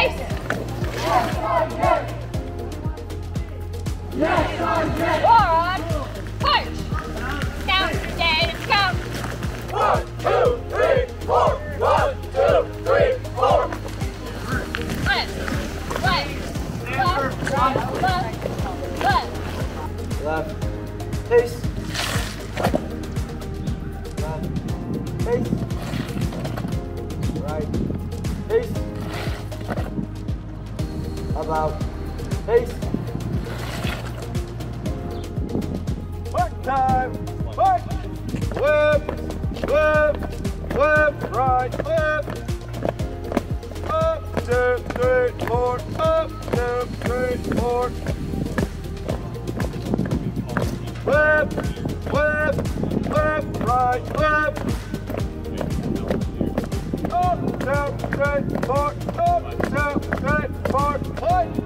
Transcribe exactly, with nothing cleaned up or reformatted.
Pace. Yes, I'm good. Yes, I'm good. Forward. Push. Count, Dave, count. One, two, three, four. One, two, three, four. Left, left, left, left, left. Left. Pace. Left. Pace. Right. Pace. About. Pace. Work time. Work. Whip. Whip. Whip. Right. Whip. Up, two, three, four. Up, two, three, four. Whip. Whip. Whip. Right. Whip. Up, two, three, four. Up, two, three, four. Point.